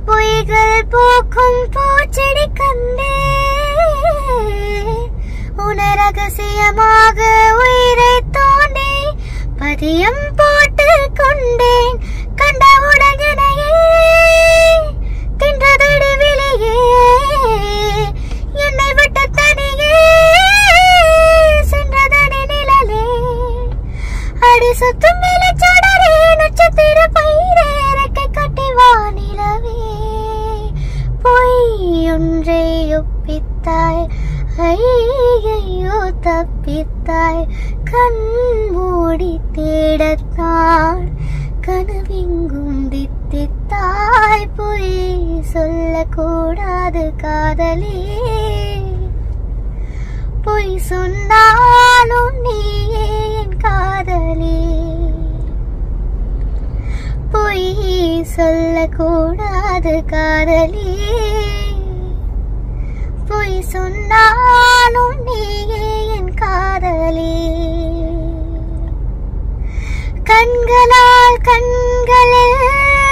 பொய்கள் பூக்கும் பூச்செடி கண்டே உன ரகசியமாக உயிரை தோண்டி பதியம் போட்டு கொண்டேன். கண்டவுடன் எனையே தின்றதடி விழியே என்னை விட்டு தனியே சென்றதடி நிழலே. அடி சுத்தும் வெளிச்சடரே நட்சத்திர பயிரே ரெக்கை கட்டி வானிலவே. பொய் ஒன்றை ஒப்பித்தாய் ஐயையோ தப்பித்தாய். கண் மூடி தேடத்தான் கனவெங்கும் தித்தித்தாய். பொய் சொல்லக்கூடாது காதலே. பொய் சொன்னாலும் நீயே என் காதலே. பொய் சொல்லக்கூடாது காதலே. பொய் சொன்னாலும் நீயே என் காதலே. கண்களால் கண்களில்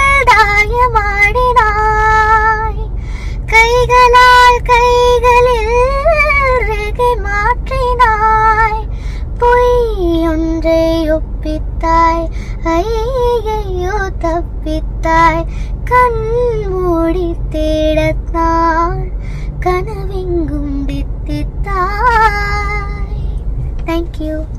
தாயமாடினாய். கைகளால் கைகளில் ரேகை மாற்றினாய். பொய் ஒன்றை ஒப்பித்தாய் ஐயையோ தப்பித்தாய். கண் மூடி தேடத்தான் கனவெங்கும் தித்தித்தாய். Thank you.